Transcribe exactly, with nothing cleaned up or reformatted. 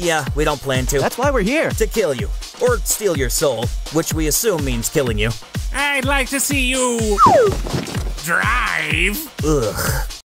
Yeah, we don't plan to. That's why we're here. To kill you. Or steal your soul, which we assume means killing you. I'd like to see you drive. Ugh.